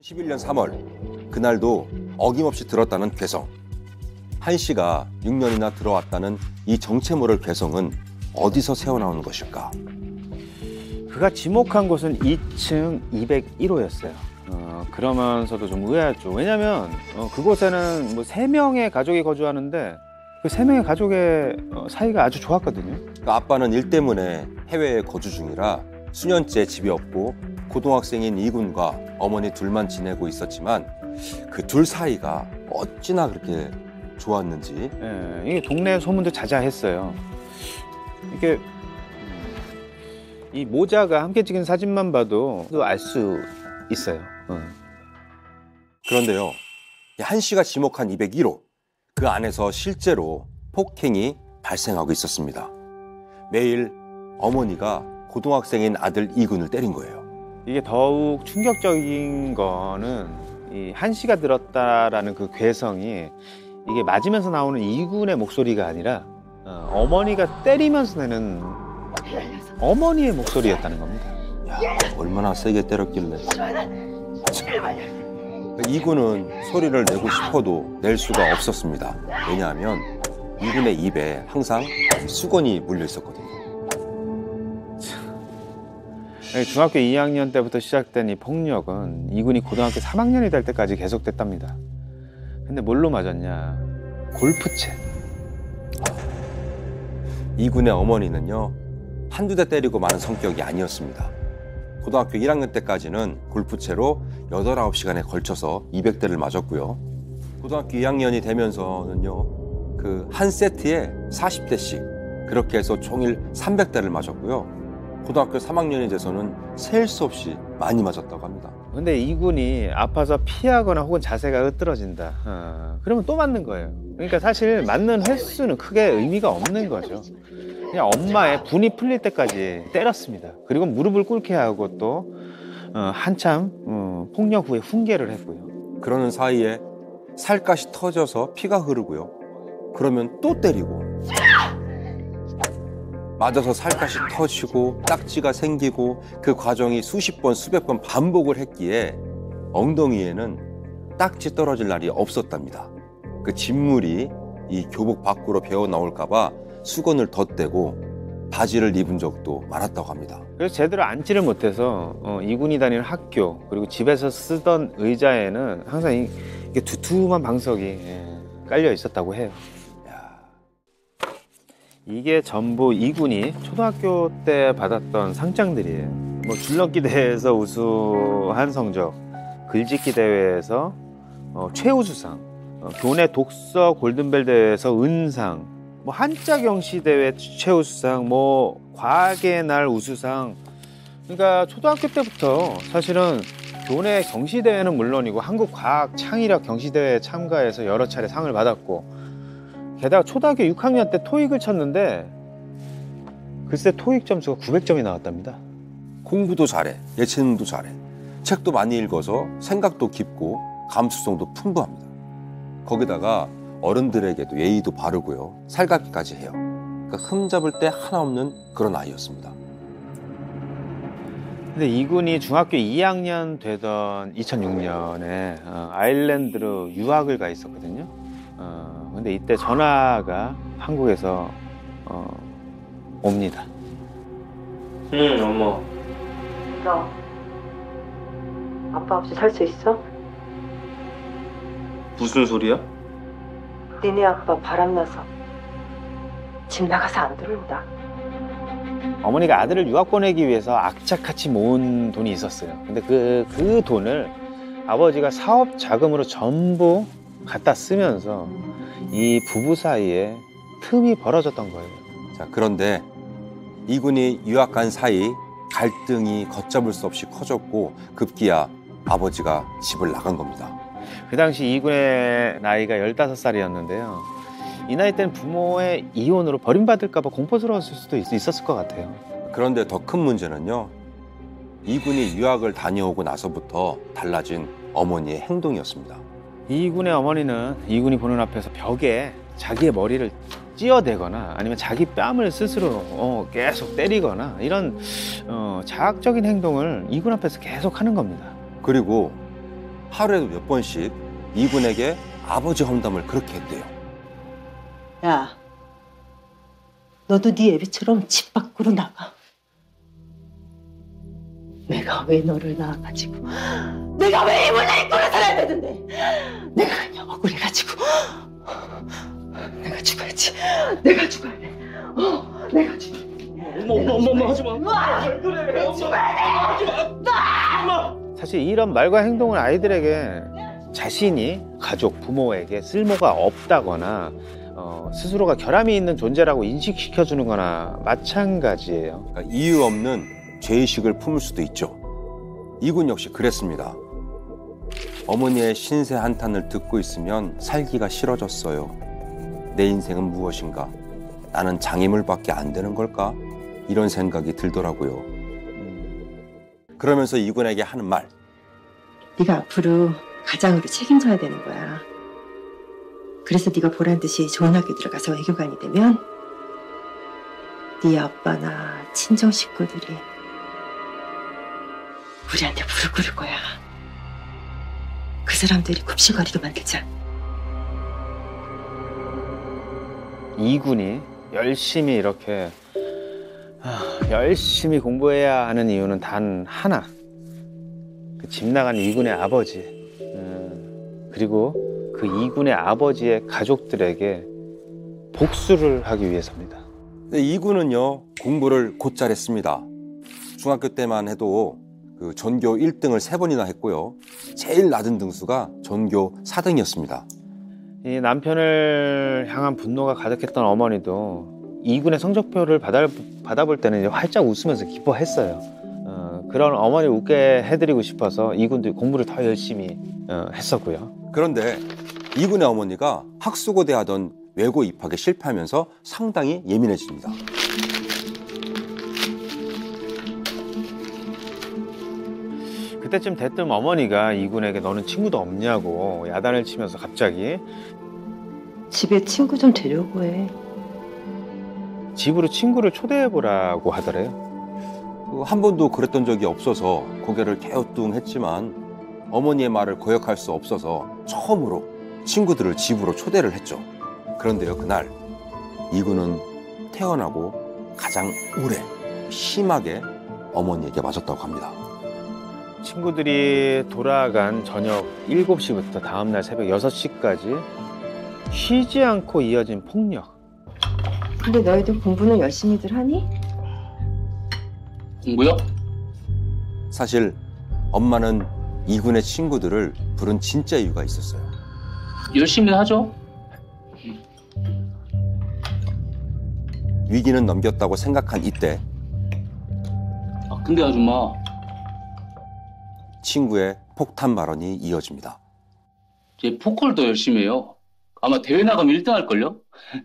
11년 3월 그날도 어김없이 들었다는 괴성. 한 씨가 6년이나 들어왔다는 이 정체모를 괴성은 어디서 새어나오는 것일까? 그가 지목한 곳은 2층 201호였어요. 그러면서도 좀 의아했죠. 왜냐하면 그곳에는 뭐 3명의 가족이 거주하는데 그 3명의 가족의 사이가 아주 좋았거든요. 그 아빠는 일 때문에 해외에 거주 중이라 수년째 집이 없고 고등학생인 이군과 어머니 둘만 지내고 있었지만 그 둘 사이가 어찌나 그렇게 좋았는지. 예, 이게 동네 소문도 자자했어요. 이게 이 모자가 함께 찍은 사진만 봐도 알 수 있어요. 그런데요, 한 씨가 지목한 201호, 그 안에서 실제로 폭행이 발생하고 있었습니다. 매일 어머니가 고등학생인 아들 이군을 때린 거예요. 이게 더욱 충격적인 거는 이 한 씨가 들었다라는 그 괴성이 이게 맞으면서 나오는 이군의 목소리가 아니라 어머니가 때리면서 내는 어머니의 목소리였다는 겁니다. 야, 얼마나 세게 때렸길래. 이군은 소리를 내고 싶어도 낼 수가 없었습니다. 왜냐하면 이군의 입에 항상 수건이 물려 있었거든요. 중학교 2학년 때부터 시작된 이 폭력은 이군이 고등학교 3학년이 될 때까지 계속됐답니다. 근데 뭘로 맞았냐? 골프채. 이군의 어머니는요, 한두 대 때리고 마는 성격이 아니었습니다. 고등학교 1학년 때까지는 골프채로 8, 9시간에 걸쳐서 200대를 맞았고요. 고등학교 2학년이 되면서는요, 그 한 세트에 40대씩 그렇게 해서 총일 300대를 맞았고요. 고등학교 3학년이 돼서는 셀 수 없이 많이 맞았다고 합니다. 근데 이군이 아파서 피하거나 혹은 자세가 으뜨러진다. 그러면 또 맞는 거예요. 그러니까 사실 맞는 횟수는 크게 의미가 없는 거죠. 그냥 엄마의 분이 풀릴 때까지 때렸습니다. 그리고 무릎을 꿇게 하고 또 한참 폭력 후에 훈계를 했고요. 그러는 사이에 살갗이 터져서 피가 흐르고요. 그러면 또 때리고. 맞아서 살갗이 터지고 딱지가 생기고 그 과정이 수십 번, 수백 번 반복을 했기에 엉덩이에는 딱지 떨어질 날이 없었답니다. 그 진물이 이 교복 밖으로 배어 나올까 봐 수건을 덧대고 바지를 입은 적도 많았다고 합니다. 그래서 제대로 앉지를 못해서 이군이 다니는 학교 그리고 집에서 쓰던 의자에는 항상 이게 두툼한 방석이 깔려 있었다고 해요. 이게 전부 이군이 초등학교 때 받았던 상장들이에요. 뭐 줄넘기 대회에서 우수한 성적, 글짓기 대회에서 최우수상, 교내 독서 골든벨 대회에서 은상, 뭐 한자 경시 대회 최우수상, 뭐 과학의 날 우수상. 그러니까 초등학교 때부터 사실은 교내 경시 대회는 물론이고 한국 과학 창의력 경시 대회에 참가해서 여러 차례 상을 받았고. 게다가 초등학교 6학년 때 토익을 쳤는데 글쎄 토익 점수가 900점이 나왔답니다. 공부도 잘해, 예체능도 잘해. 책도 많이 읽어서 생각도 깊고 감수성도 풍부합니다. 거기다가 어른들에게도 예의도 바르고요. 살갑기까지 해요. 그러니까 흠잡을 때 하나 없는 그런 아이였습니다. 근데 이군이 중학교 2학년 되던 2006년에 아일랜드로 유학을 가 있었거든요. 근데 이때 전화가 한국에서 옵니다. 엄마. 너 아빠 없이 살 수 있어? 무슨 소리야? 니네 아빠 바람나서 집 나가서 안 들어온다. 어머니가 아들을 유학 보내기 위해서 악착같이 모은 돈이 있었어요. 근데 그 돈을 아버지가 사업 자금으로 전부 갖다 쓰면서 이 부부 사이에 틈이 벌어졌던 거예요. 자, 그런데 이군이 유학 간 사이 갈등이 걷잡을 수 없이 커졌고 급기야 아버지가 집을 나간 겁니다. 그 당시 이군의 나이가 15살이었는데요. 이 나이 때는 부모의 이혼으로 버림받을까 봐 공포스러웠을 수도 있었을 것 같아요. 그런데 더 큰 문제는요. 이군이 유학을 다녀오고 나서부터 달라진 어머니의 행동이었습니다. 이군의 어머니는 이군이 보는 앞에서 벽에 자기의 머리를 찧어대거나 아니면 자기 뺨을 스스로 계속 때리거나 이런 자학적인 행동을 이군 앞에서 계속 하는 겁니다. 그리고 하루에도 몇 번씩 이군에게 아버지 험담을 그렇게 했대요. 야, 너도 네 애비처럼 집 밖으로 나가. 내가 왜 너를 낳아가지고 내가 왜 이 문화에 꼴을 살아야 되는데 내가 그냥 억울해가지고 내가 죽어야지. 내가 죽어야 돼. 내가 죽어야 돼. 어머 하지마. 사실 이런 말과 행동은 아이들에게 자신이 가족, 부모에게 쓸모가 없다거나 스스로가 결함이 있는 존재라고 인식시켜주는 거나 마찬가지예요. 그러니까 이유 없는 죄의식을 품을 수도 있죠. 이군 역시 그랬습니다. 어머니의 신세 한탄을 듣고 있으면 살기가 싫어졌어요. 내 인생은 무엇인가? 나는 장애물밖에 안 되는 걸까? 이런 생각이 들더라고요. 그러면서 이군에게 하는 말. 네가 앞으로 가장으로 책임져야 되는 거야. 그래서 네가 보란 듯이 좋은 학교 들어가서 외교관이 되면 네 아빠나 친정 식구들이 우리한테 무릎 꿇을 거야. 그 사람들이 굽신거리게 만들자. 이군이 열심히 이렇게 열심히 공부해야 하는 이유는 단 하나. 그 집 나간 이군의 아버지, 그리고 그 이군의 아버지의 가족들에게 복수를 하기 위해서입니다. 근데 이군은요, 공부를 곧잘 했습니다. 중학교 때만 해도 그 전교 1등을 3번이나 했고요. 제일 낮은 등수가 전교 4등이었습니다. 이 남편을 향한 분노가 가득했던 어머니도 이군의 성적표를 받아볼 때는 이제 활짝 웃으면서 기뻐했어요. 그런 어머니를 웃게 해드리고 싶어서 이군도 공부를 더 열심히 했었고요. 그런데 이군의 어머니가 학수고대 하던 외고 입학에 실패하면서 상당히 예민해집니다. 그때쯤 대뜸 어머니가 이군에게 너는 친구도 없냐고 야단을 치면서 갑자기 집에 친구 좀 데려오고 해. 집으로 친구를 초대해보라고 하더래요. 한 번도 그랬던 적이 없어서 고개를 갸우뚱했지만 어머니의 말을 거역할 수 없어서 처음으로 친구들을 집으로 초대를 했죠. 그런데요, 그날 이군은 태어나고 가장 오래 심하게 어머니에게 맞았다고 합니다. 친구들이 돌아간 저녁 7시부터 다음날 새벽 6시까지 쉬지 않고 이어진 폭력. 근데 너희들 공부는 열심히들 하니? 공부요? 사실 엄마는 이군의 친구들을 부른 진짜 이유가 있었어요. 열심히 하죠. 위기는 넘겼다고 생각한 이때 근데 아줌마, 친구의 폭탄 발언이 이어집니다. 제 포컬도 열심히 해요. 아마 대회 나가면 1등 할걸요?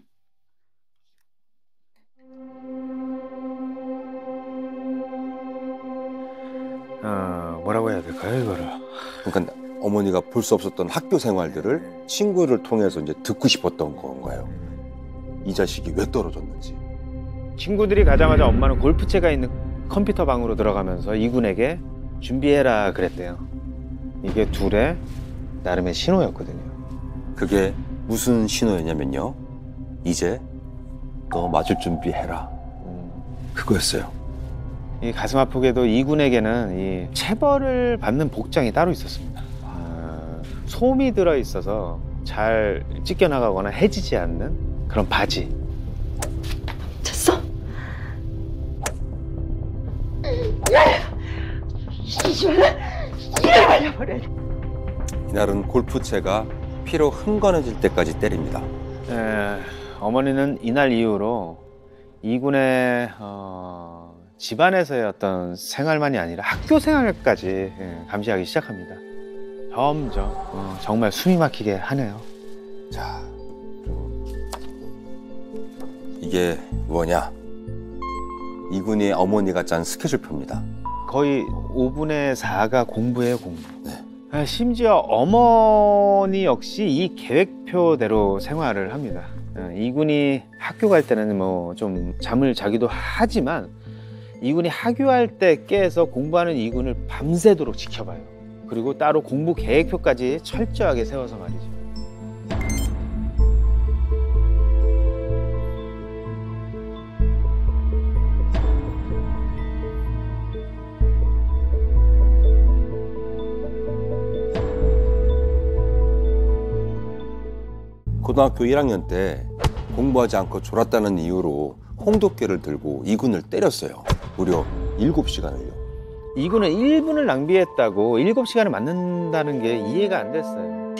뭐라고 해야 될까요, 이거를? 그러니까 어머니가 볼 수 없었던 학교 생활들을 친구를 통해서 이제 듣고 싶었던 건가요? 이 자식이 왜 떨어졌는지. 친구들이 가자마자 엄마는 골프채가 있는 컴퓨터 방으로 들어가면서 이군에게 준비해라 그랬대요. 이게 둘의 나름의 신호였거든요. 그게 무슨 신호였냐면요. 이제 너 맞을 준비해라. 그거였어요. 이 가슴 아프게도 이군에게는 이 체벌을 받는 복장이 따로 있었습니다. 솜이 들어있어서 잘 찢겨나가거나 해지지 않는 그런 바지. 쳤어? 이발려버려. 이날은 골프채가 피로 흥건해질 때까지 때립니다. 어머니는 이날 이후로 이군의 집안에서의 어떤 생활만이 아니라 학교 생활까지 감시하기 시작합니다. 점점 정말 숨이 막히게 하네요. 자, 이게 뭐냐? 이군의 어머니가 짠 스케줄표입니다. 거의 5분의 4가 공부예요, 공부. 네. 심지어 어머니 역시 이 계획표대로 생활을 합니다. 이군이 학교 갈 때는 뭐 좀 잠을 자기도 하지만 이군이 하교할 때 깨서 공부하는 이군을 밤새도록 지켜봐요. 그리고 따로 공부 계획표까지 철저하게 세워서 말이죠. 고등학교 1학년 때 공부하지 않고 졸았다는 이유로 홍두깨를 들고 이군을 때렸어요. 무려 7시간을요. 이군은 1분을 낭비했다고 7시간을 맞는다는 게 이해가 안 됐어요.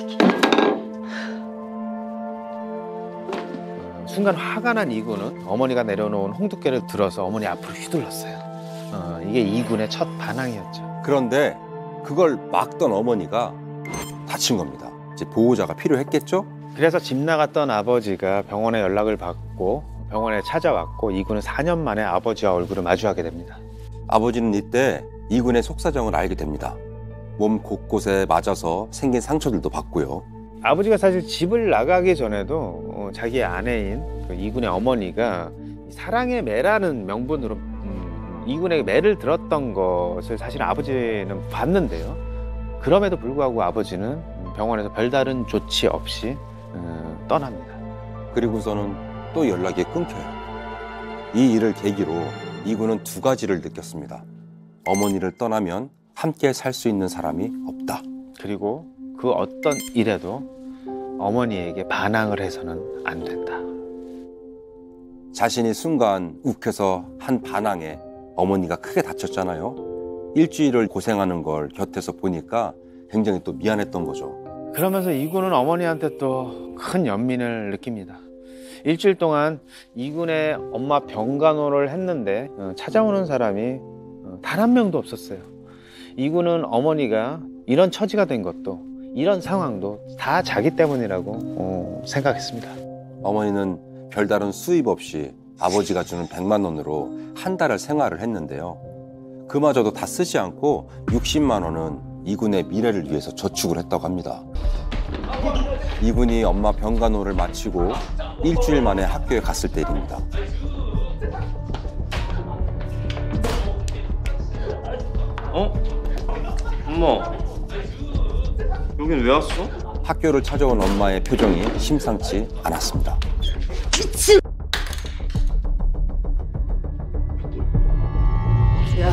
순간 화가 난 이군은 어머니가 내려놓은 홍두깨를 들어서 어머니 앞으로 휘둘렀어요. 이게 이군의 첫 반항이었죠. 그런데 그걸 막던 어머니가 다친 겁니다. 이제 보호자가 필요했겠죠? 그래서 집 나갔던 아버지가 병원에 연락을 받고 병원에 찾아왔고 이군은 4년 만에 아버지와 얼굴을 마주하게 됩니다. 아버지는 이때 이군의 속사정을 알게 됩니다. 몸 곳곳에 맞아서 생긴 상처들도 봤고요. 아버지가 사실 집을 나가기 전에도 자기 아내인 그 이군의 어머니가 사랑의 매라는 명분으로 이군에게 매를 들었던 것을 사실 아버지는 봤는데요. 그럼에도 불구하고 아버지는 병원에서 별다른 조치 없이 떠납니다. 그리고서는 또 연락이 끊겨요. 이 일을 계기로 이군은 두 가지를 느꼈습니다. 어머니를 떠나면 함께 살 수 있는 사람이 없다. 그리고 그 어떤 일에도 어머니에게 반항을 해서는 안 된다. 자신이 순간 욱해서 한 반항에 어머니가 크게 다쳤잖아요. 일주일을 고생하는 걸 곁에서 보니까 굉장히 또 미안했던 거죠. 그러면서 이군은 어머니한테 또 큰 연민을 느낍니다. 일주일 동안 이군의 엄마 병간호를 했는데 찾아오는 사람이 단 한 명도 없었어요. 이군은 어머니가 이런 처지가 된 것도 이런 상황도 다 자기 때문이라고 생각했습니다. 어머니는 별다른 수입 없이 아버지가 주는 100만 원으로 한 달을 생활을 했는데요. 그마저도 다 쓰지 않고 60만 원은 이군의 미래를 위해서 저축을 했다고 합니다. 이군이 엄마 병간호를 마치고 일주일 만에 학교에 갔을 때 일입니다. 엄마, 여긴 왜 왔어? 학교를 찾아온 엄마의 표정이 심상치 않았습니다. 야.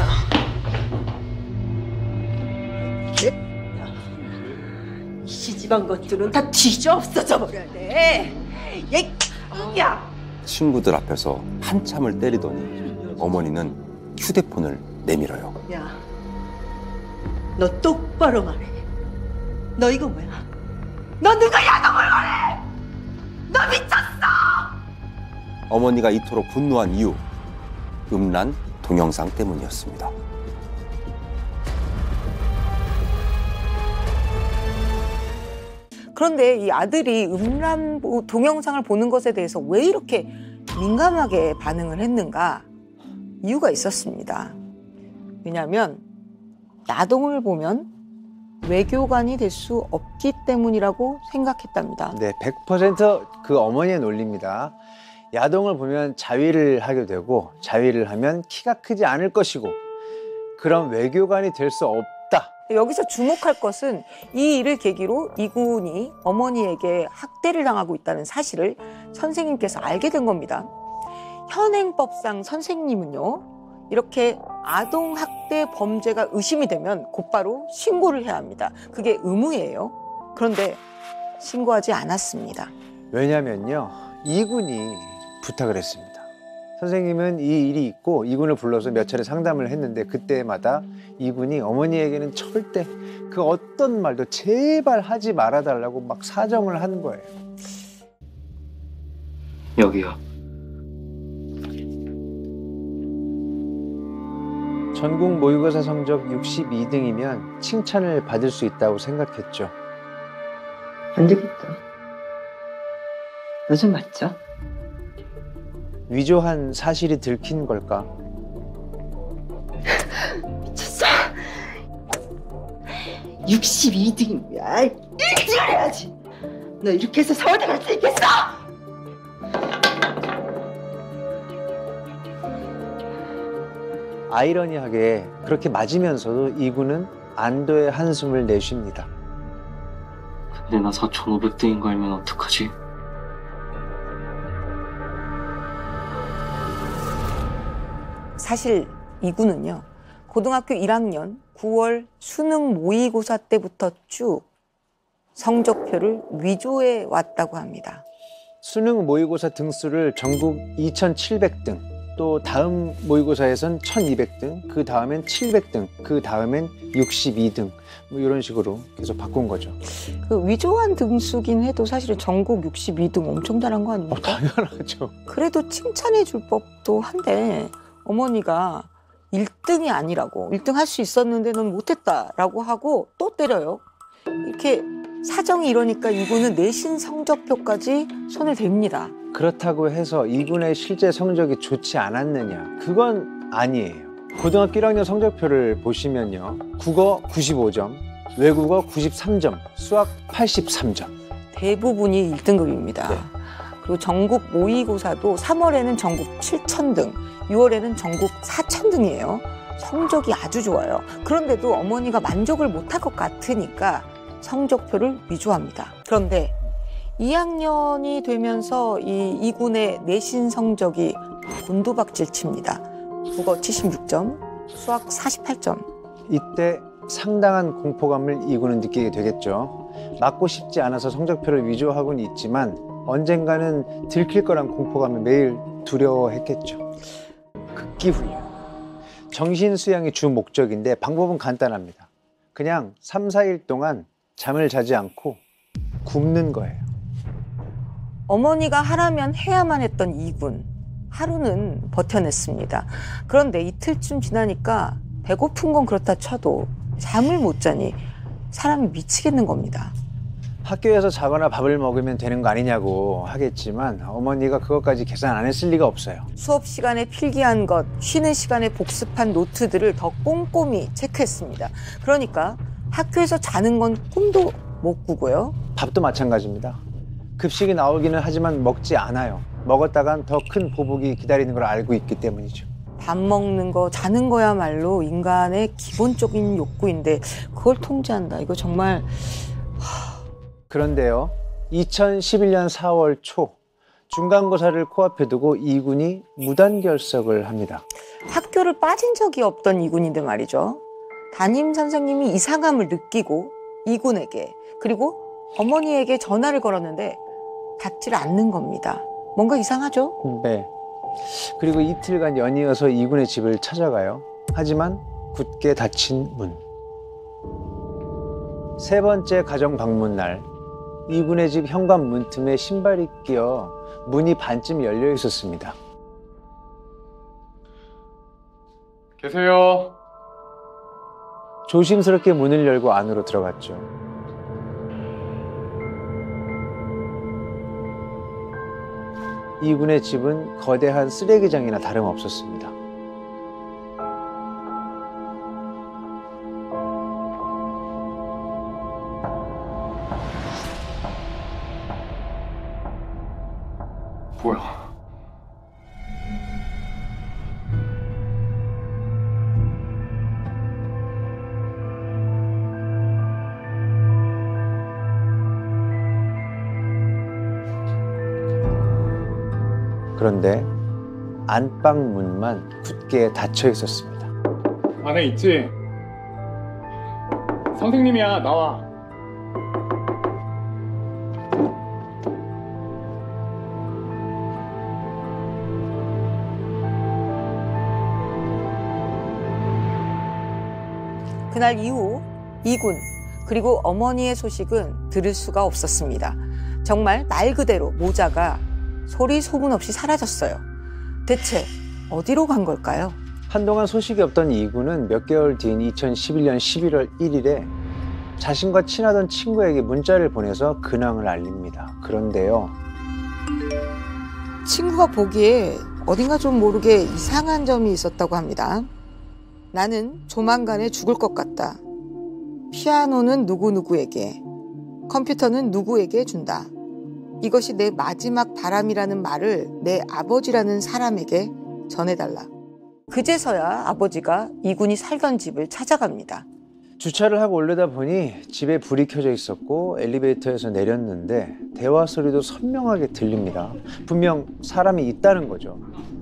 이 시집한 것들은 다 뒤져 없어져 버려야 돼. 야. 친구들 앞에서 한참을 때리더니 어머니는 휴대폰을 내밀어요. 야. 너 똑바로 말해. 너 이거 뭐야? 너 누가 야동을 거래? 너 미쳤어! 어머니가 이토록 분노한 이유, 음란 동영상 때문이었습니다. 그런데 이 아들이 음란 동영상을 보는 것에 대해서 왜 이렇게 민감하게 반응을 했는가? 이유가 있었습니다. 왜냐하면 야동을 보면 외교관이 될 수 없기 때문이라고 생각했답니다. 네, 100% 그 어머니의 논리입니다. 야동을 보면 자위를 하게 되고 자위를 하면 키가 크지 않을 것이고 그런 외교관이 될 수 없다. 여기서 주목할 것은 이 일을 계기로 이군이 어머니에게 학대를 당하고 있다는 사실을 선생님께서 알게 된 겁니다. 현행법상 선생님은요, 이렇게 아동학대 범죄가 의심이 되면 곧바로 신고를 해야 합니다. 그게 의무예요. 그런데 신고하지 않았습니다. 왜냐면요, 이군이 부탁을 했습니다. 선생님은 이 일이 있고 이군을 불러서 몇 차례 상담을 했는데 그때마다 이군이 어머니에게는 절대 그 어떤 말도 제발 하지 말아달라고 막 사정을 한 거예요. 여기요. 전국 모의고사 성적 62등이면 칭찬을 받을 수 있다고 생각했죠. 안 되겠다. 너 좀 맞죠? 위조한 사실이 들킨 걸까? 미쳤어. 62등이야. 1등을 해야지. 너 이렇게 해서 서울대 갈 수 있겠어? 아이러니하게 그렇게 맞으면서도 이군은 안도의 한숨을 내쉽니다. 근데 나 4,500등인 거 알면 어떡하지? 사실 이군은요, 고등학교 1학년 9월 수능 모의고사 때부터 쭉 성적표를 위조해 왔다고 합니다. 수능 모의고사 등수를 전국 2,700등, 또 다음 모의고사에선 1,200등, 그 다음엔 700등, 그 다음엔 62등, 뭐 이런 식으로 계속 바꾼 거죠. 그 위조한 등수긴 해도 사실은 전국 62등 엄청 잘한 거 아닙니까? 당연하죠. 그래도 칭찬해 줄 법도 한데 어머니가 1등이 아니라고, 1등 할 수 있었는데 넌 못했다라고 하고 또 때려요. 이렇게 사정이 이러니까 이군은 내신 성적표까지 손을 댑니다. 그렇다고 해서 이군의 실제 성적이 좋지 않았느냐? 그건 아니에요. 고등학교 1학년 성적표를 보시면요. 국어 95점, 외국어 93점, 수학 83점. 대부분이 1등급입니다. 네. 그리고 전국 모의고사도 3월에는 전국 7,000등, 6월에는 전국 4,000등이에요. 성적이 아주 좋아요. 그런데도 어머니가 만족을 못할 것 같으니까 성적표를 위조합니다. 그런데 2학년이 되면서 이군의 내신 성적이 곤두박질 칩니다. 국어 76점, 수학 48점. 이때 상당한 공포감을 이군은 느끼게 되겠죠. 맞고 싶지 않아서 성적표를 위조하고는 있지만 언젠가는 들킬 거란 공포감을 매일 두려워했겠죠. 극기훈련. 정신수양이 주 목적인데 방법은 간단합니다. 그냥 3, 4일 동안 잠을 자지 않고 굶는 거예요. 어머니가 하라면 해야만 했던 이군. 하루는 버텨냈습니다. 그런데 이틀쯤 지나니까 배고픈 건 그렇다 쳐도 잠을 못 자니 사람이 미치겠는 겁니다. 학교에서 자거나 밥을 먹으면 되는 거 아니냐고 하겠지만 어머니가 그것까지 계산 안 했을 리가 없어요. 수업 시간에 필기한 것, 쉬는 시간에 복습한 노트들을 더 꼼꼼히 체크했습니다. 그러니까 학교에서 자는 건 꿈도 못 꾸고요. 밥도 마찬가지입니다. 급식이 나오기는 하지만 먹지 않아요. 먹었다간 더 큰 보복이 기다리는 걸 알고 있기 때문이죠. 밥 먹는 거, 자는 거야말로 인간의 기본적인 욕구인데 그걸 통제한다. 이거 정말... 그런데요, 2011년 4월 초 중간고사를 코앞에 두고 이군이 무단결석을 합니다. 학교를 빠진 적이 없던 이군인데 말이죠. 담임 선생님이 이상함을 느끼고 이군에게 그리고 어머니에게 전화를 걸었는데 받지를 않는 겁니다. 뭔가 이상하죠? 네. 그리고 이틀간 연이어서 이군의 집을 찾아가요. 하지만 굳게 닫힌 문. 세 번째 가정 방문 날, 이군의 집 현관 문틈에 신발이 끼어 문이 반쯤 열려 있었습니다. 계세요. 조심스럽게 문을 열고 안으로 들어갔죠. 이군의 집은 거대한 쓰레기장이나 다름없었습니다. 뭐야? 그런데 안방 문만 굳게 닫혀 있었습니다. 안에 있지? 선생님이야, 나와. 그날 이후 이군 그리고 어머니의 소식은 들을 수가 없었습니다. 정말 말 그대로 모자가 소리 소문 없이 사라졌어요. 대체 어디로 간 걸까요? 한동안 소식이 없던 이군은 몇 개월 뒤인 2011년 11월 1일에 자신과 친하던 친구에게 문자를 보내서 근황을 알립니다. 그런데요. 친구가 보기에 어딘가 좀 모르게 이상한 점이 있었다고 합니다. 나는 조만간에 죽을 것 같다. 피아노는 누구누구에게, 컴퓨터는 누구에게 준다. 이것이 내 마지막 바람이라는 말을 내 아버지라는 사람에게 전해달라. 그제서야 아버지가 이군이 살던 집을 찾아갑니다. 주차를 하고 올려다 보니 집에 불이 켜져 있었고 엘리베이터에서 내렸는데 대화 소리도 선명하게 들립니다. 분명 사람이 있다는 거죠.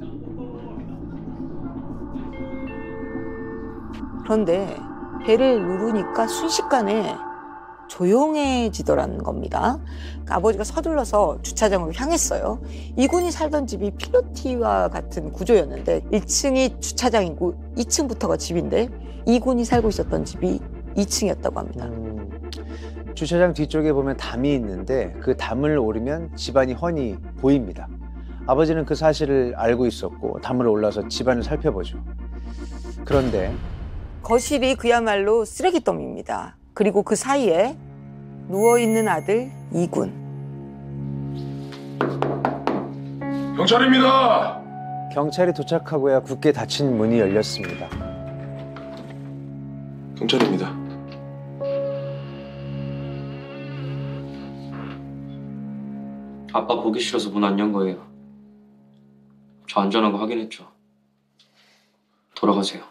그런데 배를 누르니까 순식간에 조용해지더라는 겁니다. 그러니까 아버지가 서둘러서 주차장으로 향했어요. 이군이 살던 집이 필로티와 같은 구조였는데 1층이 주차장이고 2층부터가 집인데 이군이 살고 있었던 집이 2층이었다고 합니다. 주차장 뒤쪽에 보면 담이 있는데 그 담을 오르면 집안이 훤히 보입니다. 아버지는 그 사실을 알고 있었고 담을 올라서 집안을 살펴보죠. 그런데 거실이 그야말로 쓰레기더미입니다. 그리고 그 사이에 누워있는 아들 이군. 경찰입니다. 경찰이 도착하고야 굳게 닫힌 문이 열렸습니다. 경찰입니다. 아빠 보기 싫어서 문 안 연 거예요. 저 안전한 거 확인했죠. 돌아가세요.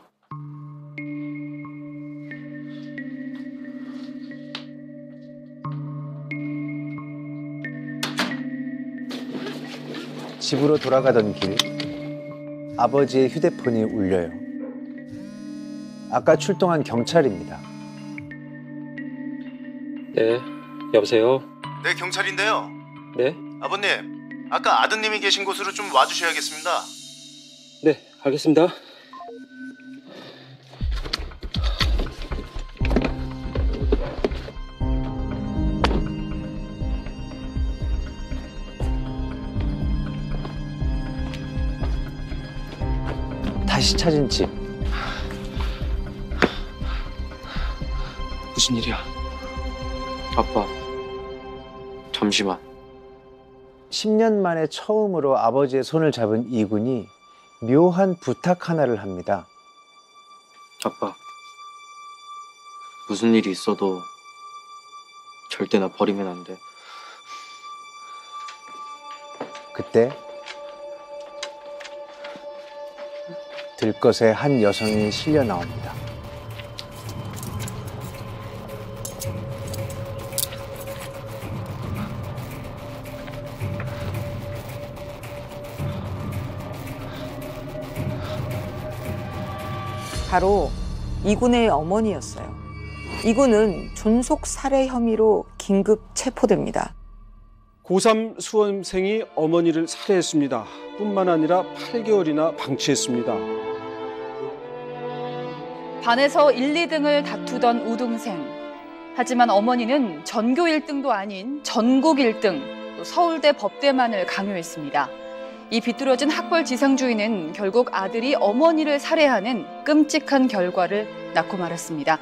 집으로 돌아가던 길, 아버지의 휴대폰이 울려요. 아까 출동한 경찰입니다. 네, 여보세요? 네, 경찰인데요. 네? 아버님, 아까 아드님이 계신 곳으로 좀 와주셔야겠습니다. 네, 알겠습니다. 다시 찾은 집. 무슨 일이야? 아빠, 잠시만. 10년 만에 처음으로 아버지의 손을 잡은 이군이 묘한 부탁 하나를 합니다. 아빠, 무슨 일이 있어도 절대 나 버리면 안 돼. 그때 들것에 한 여성이 실려 나옵니다. 바로 이군의 어머니였어요. 이군은 존속 살해 혐의로 긴급 체포됩니다. 고3 수험생이 어머니를 살해했습니다. 뿐만 아니라 8개월이나 방치했습니다. 반에서 1, 2등을 다투던 우등생. 하지만 어머니는 전교 1등도 아닌 전국 1등, 또 서울대 법대만을 강요했습니다. 이 비뚤어진 학벌 지상주의는 결국 아들이 어머니를 살해하는 끔찍한 결과를 낳고 말았습니다.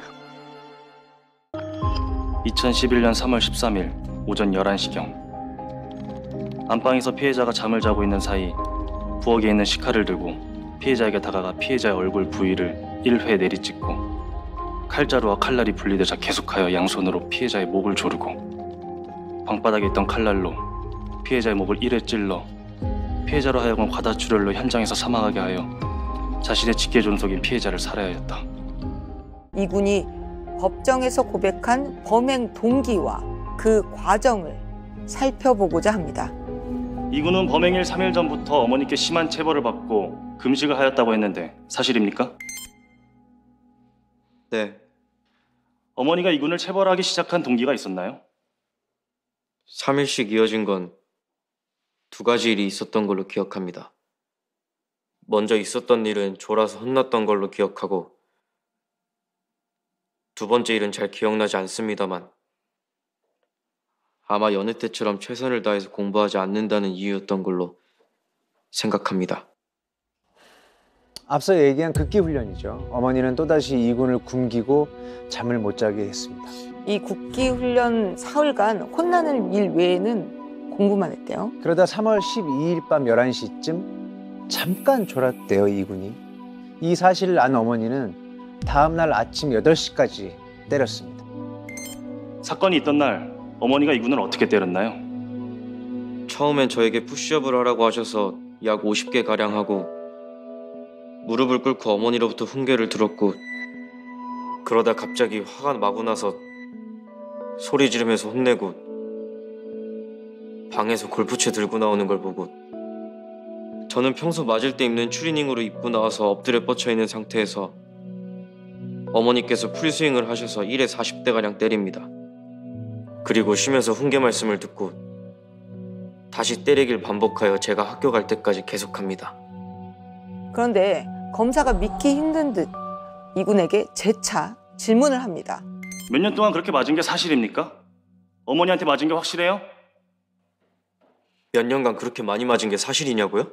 2011년 3월 13일 오전 11시경 안방에서 피해자가 잠을 자고 있는 사이 부엌에 있는 식칼을 들고 피해자에게 다가가 피해자의 얼굴 부위를 1회 내리찍고 칼자루와 칼날이 분리되자 계속하여 양손으로 피해자의 목을 조르고 방바닥에 있던 칼날로 피해자의 목을 1회 찔러 피해자로 하여금 과다출혈로 현장에서 사망하게 하여 자신의 직계 존속인 피해자를 살해하였다. 이군이 법정에서 고백한 범행 동기와 그 과정을 살펴보고자 합니다. 이군은 범행일 3일 전부터 어머니께 심한 체벌을 받고 금식을 하였다고 했는데 사실입니까? 네. 어머니가 이군을 체벌하기 시작한 동기가 있었나요? 3일씩 이어진 건 2가지 일이 있었던 걸로 기억합니다. 먼저 있었던 일은 졸아서 혼났던 걸로 기억하고 2번째 일은 잘 기억나지 않습니다만 아마 여느 때처럼 최선을 다해서 공부하지 않는다는 이유였던 걸로 생각합니다. 앞서 얘기한 극기훈련이죠. 어머니는 또다시 이군을 굶기고 잠을 못 자게 했습니다. 이 국기훈련 사흘간 혼나는 일 외에는 공부만 했대요. 그러다 3월 12일 밤 11시쯤 잠깐 졸았대요, 이군이. 이 사실을 안 어머니는 다음 날 아침 8시까지 때렸습니다. 사건이 있던 날 어머니가 이군을 어떻게 때렸나요? 처음엔 저에게 푸시업을 하라고 하셔서 약 50개가량 하고 무릎을 꿇고 어머니로부터 훈계를 들었고 그러다 갑자기 화가 나고 나서 소리 지르면서 혼내고 방에서 골프채 들고 나오는 걸 보고 저는 평소 맞을 때 입는 추리닝으로 입고 나와서 엎드려 뻗쳐 있는 상태에서 어머니께서 프리스윙을 하셔서 1회 40대가량 때립니다. 그리고 쉬면서 훈계 말씀을 듣고 다시 때리길 반복하여 제가 학교 갈 때까지 계속합니다. 그런데 검사가 믿기 힘든 듯 이군에게 재차 질문을 합니다. 몇 년 동안 그렇게 맞은 게 사실입니까? 어머니한테 맞은 게 확실해요? 몇 년간 그렇게 많이 맞은 게 사실이냐고요?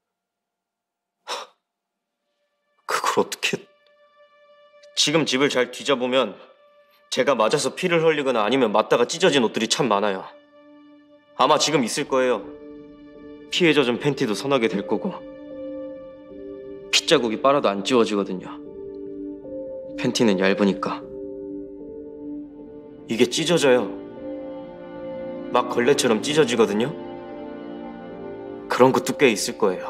그걸 어떻게... 지금 집을 잘 뒤져보면 제가 맞아서 피를 흘리거나 아니면 맞다가 찢어진 옷들이 참 많아요. 아마 지금 있을 거예요. 피에 젖은 팬티도 서너 개 될 거고 핏자국이 빨아도 안 지워지거든요. 팬티는 얇으니까. 이게 찢어져요. 막 걸레처럼 찢어지거든요. 그런 것도 꽤 있을 거예요.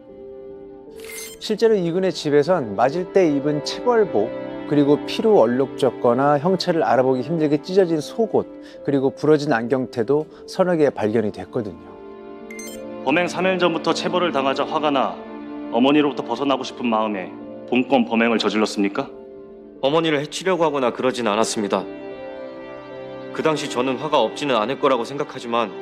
실제로 이군의 집에선 맞을 때 입은 체벌복, 그리고 피로 얼룩졌거나 형체를 알아보기 힘들게 찢어진 속옷, 그리고 부러진 안경테도 서너 개 발견이 됐거든요. 범행 3일 전부터 체벌을 당하자 화가 나 어머니로부터 벗어나고 싶은 마음에 본건 범행을 저질렀습니까? 어머니를 해치려고 하거나 그러진 않았습니다. 그 당시 저는 화가 없지는 않을 거라고 생각하지만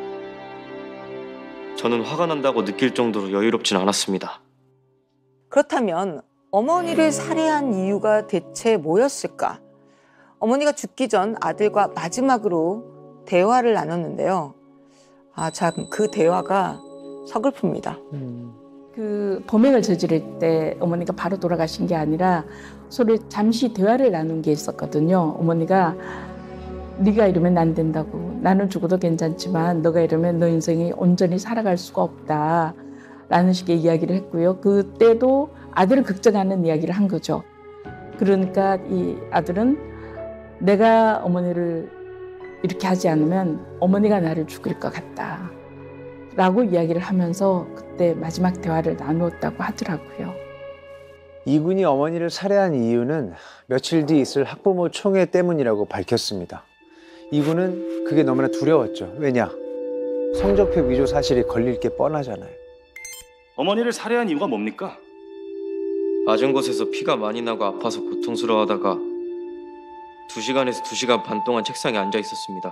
저는 화가 난다고 느낄 정도로 여유롭진 않았습니다. 그렇다면 어머니를 살해한 이유가 대체 뭐였을까? 어머니가 죽기 전 아들과 마지막으로 대화를 나눴는데요. 참 그 대화가 서글픕니다. 그 범행을 저지를 때 어머니가 바로 돌아가신 게 아니라 서로 잠시 대화를 나눈 게 있었거든요. 어머니가 네가 이러면 안 된다고. 나는 죽어도 괜찮지만 너가 이러면 너 인생이 온전히 살아갈 수가 없다. 라는 식의 이야기를 했고요. 그때도 아들을 걱정하는 이야기를 한 거죠. 그러니까 이 아들은 내가 어머니를 이렇게 하지 않으면 어머니가 나를 죽일 것 같다. 라고 이야기를 하면서 그때 마지막 대화를 나누었다고 하더라고요. 이군이 어머니를 살해한 이유는 며칠 뒤 있을 학부모 총회 때문이라고 밝혔습니다. 이군은 그게 너무나 두려웠죠. 왜냐? 성적표 위조 사실이 걸릴 게 뻔하잖아요. 어머니를 살해한 이유가 뭡니까? 맞은 곳에서 피가 많이 나고 아파서 고통스러워하다가 2시간에서 2시간 반 동안 책상에 앉아 있었습니다.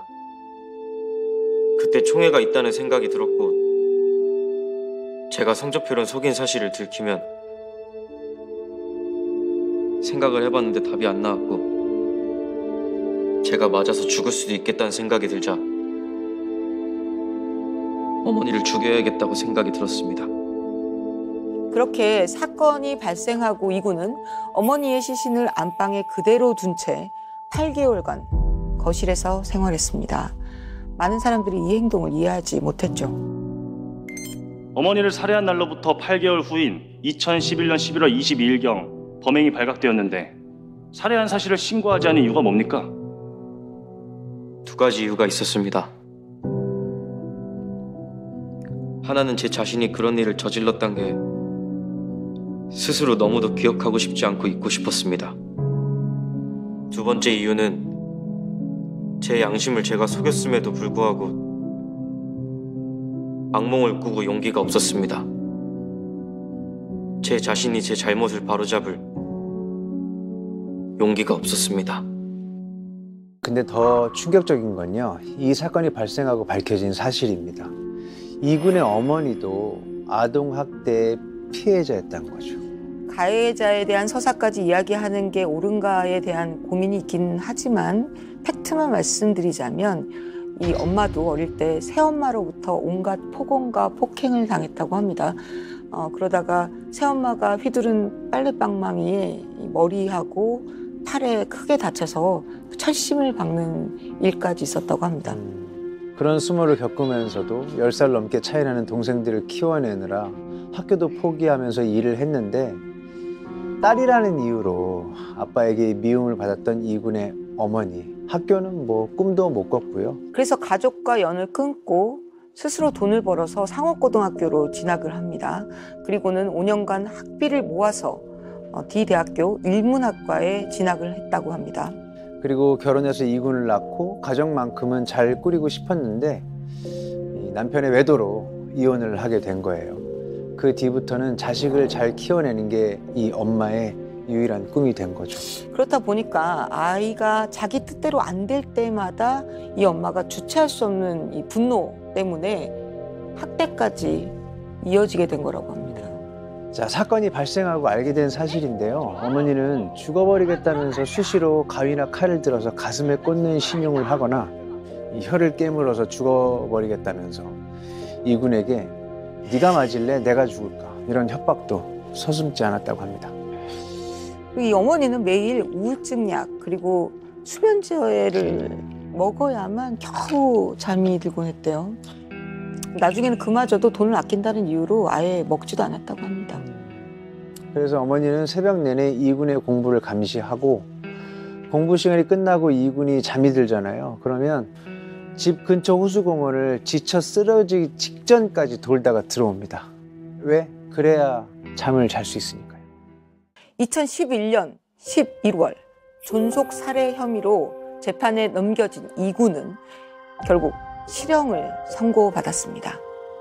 그때 총애가 있다는 생각이 들었고 제가 성적표를 속인 사실을 들키면 생각을 해봤는데 답이 안 나왔고 제가 맞아서 죽을 수도 있겠다는 생각이 들자 어머니를 죽여야겠다고 생각이 들었습니다. 그렇게 사건이 발생하고 이군은 어머니의 시신을 안방에 그대로 둔 채 8개월간 거실에서 생활했습니다. 많은 사람들이 이 행동을 이해하지 못했죠. 어머니를 살해한 날로부터 8개월 후인 2011년 11월 22일경 범행이 발각되었는데 살해한 사실을 신고하지 않은 이유가 뭡니까? 2가지 이유가 있었습니다. 하나는 제 자신이 그런 일을 저질렀던 게 스스로 너무도 기억하고 싶지 않고 잊고 싶었습니다. 2번째 이유는 제 양심을 제가 속였음에도 불구하고 악몽을 꾸고 용기가 없었습니다. 제 자신이 제 잘못을 바로잡을 용기가 없었습니다. 근데 더 충격적인 건요, 이 사건이 발생하고 밝혀진 사실입니다. 이군의 어머니도 아동학대의 피해자였다는 거죠. 가해자에 대한 서사까지 이야기하는 게 옳은가에 대한 고민이 있긴 하지만 팩트만 말씀드리자면 이 엄마도 어릴 때 새엄마로부터 온갖 폭언과 폭행을 당했다고 합니다. 그러다가 새엄마가 휘두른 빨래방망이에 머리하고 팔에 크게 다쳐서 철심을 박는 일까지 있었다고 합니다. 그런 수모를 겪으면서도 10살 넘게 차이나는 동생들을 키워내느라 학교도 포기하면서 일을 했는데 딸이라는 이유로 아빠에게 미움을 받았던 이군의 어머니, 학교는 뭐 꿈도 못 꿨고요. 그래서 가족과 연을 끊고 스스로 돈을 벌어서 상업고등학교로 진학을 합니다. 그리고는 5년간 학비를 모아서 D대학교 일문학과에 진학을 했다고 합니다. 그리고 결혼해서 이군을 낳고 가정만큼은 잘 꾸리고 싶었는데 이 남편의 외도로 이혼을 하게 된 거예요. 그 뒤부터는 자식을 잘 키워내는 게 이 엄마의 유일한 꿈이 된 거죠. 그렇다 보니까 아이가 자기 뜻대로 안 될 때마다 이 엄마가 주체할 수 없는 이 분노 때문에 학대까지 이어지게 된 거라고 합니다. 자, 사건이 발생하고 알게 된 사실인데요. 어머니는 죽어버리겠다면서 수시로 가위나 칼을 들어서 가슴에 꽂는 신용을 하거나 이 혀를 깨물어서 죽어버리겠다면서 이군에게 네가 맞을래? 내가 죽을까? 이런 협박도 서슴지 않았다고 합니다. 이 어머니는 매일 우울증약 그리고 수면제를 먹어야만 겨우 잠이 들곤 했대요. 나중에는 그마저도 돈을 아낀다는 이유로 아예 먹지도 않았다고 합니다. 그래서 어머니는 새벽 내내 이군의 공부를 감시하고 공부 시간이 끝나고 이군이 잠이 들잖아요. 그러면 집 근처 호수공원을 지쳐 쓰러지기 직전까지 돌다가 들어옵니다. 왜? 그래야 잠을 잘 수 있으니까요. 2011년 11월 존속 살해 혐의로 재판에 넘겨진 이군은 결국 실형을 선고받았습니다.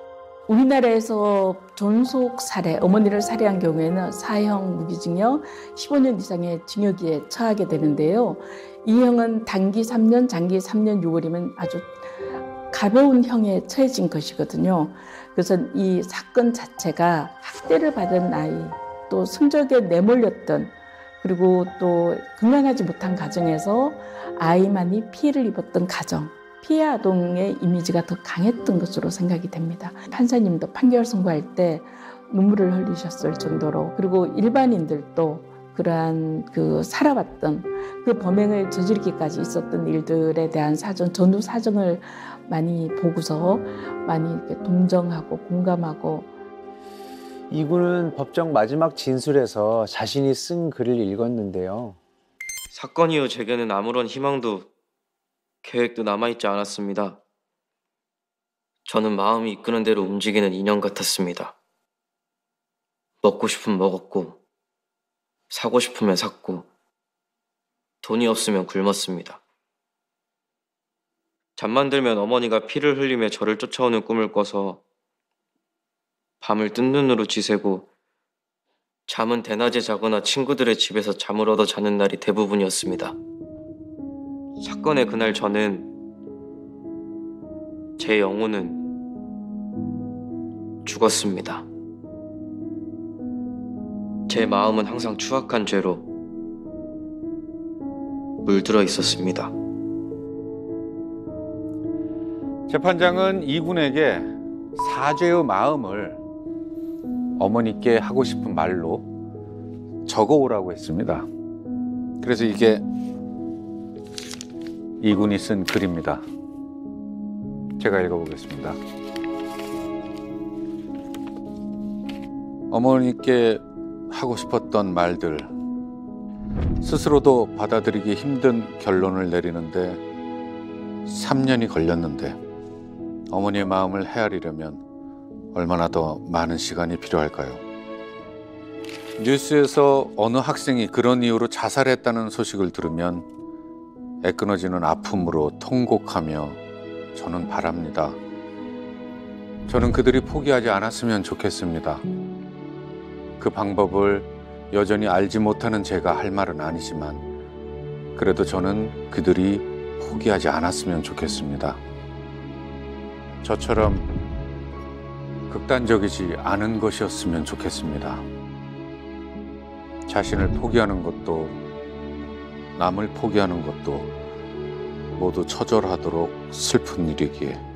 우리나라에서 존속 살해, 어머니를 살해한 경우에는 사형 무기징역 15년 이상의 징역에 처하게 되는데요. 이 형은 단기 3년, 장기 3년 6월이면 아주 가벼운 형에 처해진 것이거든요. 그래서 이 사건 자체가 학대를 받은 아이, 또 성적에 내몰렸던, 그리고 또 건강하지 못한 가정에서 아이만이 피해를 입었던 가정, 피해 아동의 이미지가 더 강했던 것으로 생각이 됩니다. 판사님도 판결 선고할 때 눈물을 흘리셨을 정도로, 그리고 일반인들도 그러한 살아왔던 그 범행을 저지르기까지 있었던 일들에 대한 전후 사정을 많이 보고서 많이 이렇게 동정하고 공감하고. 이군은 법정 마지막 진술에서 자신이 쓴 글을 읽었는데요. 사건 이후 제게는 아무런 희망도 계획도 남아있지 않았습니다. 저는 마음이 이끄는 대로 움직이는 인형 같았습니다. 먹고 싶으면 먹었고, 사고 싶으면 샀고, 돈이 없으면 굶었습니다. 잠만 들면 어머니가 피를 흘리며 저를 쫓아오는 꿈을 꿔서 밤을 뜬 눈으로 지새고, 잠은 대낮에 자거나 친구들의 집에서 잠을 얻어 자는 날이 대부분이었습니다. 사건의 그날 저는, 제 영혼은 죽었습니다. 제 마음은 항상 추악한 죄로 물들어 있었습니다. 재판장은 이군에게 사죄의 마음을 어머니께 하고 싶은 말로 적어오라고 했습니다. 그래서 이게 이군이 쓴 글입니다. 제가 읽어보겠습니다. 어머니께 하고 싶었던 말들, 스스로도 받아들이기 힘든 결론을 내리는데 3년이 걸렸는데 어머니의 마음을 헤아리려면 얼마나 더 많은 시간이 필요할까요? 뉴스에서 어느 학생이 그런 이유로 자살했다는 소식을 들으면 애끊어지는 아픔으로 통곡하며 저는 바랍니다. 저는 그들이 포기하지 않았으면 좋겠습니다. 그 방법을 여전히 알지 못하는 제가 할 말은 아니지만 그래도 저는 그들이 포기하지 않았으면 좋겠습니다. 저처럼 극단적이지 않은 것이었으면 좋겠습니다. 자신을 포기하는 것도 남을 포기하는 것도 모두 처절하도록 슬픈 일이기에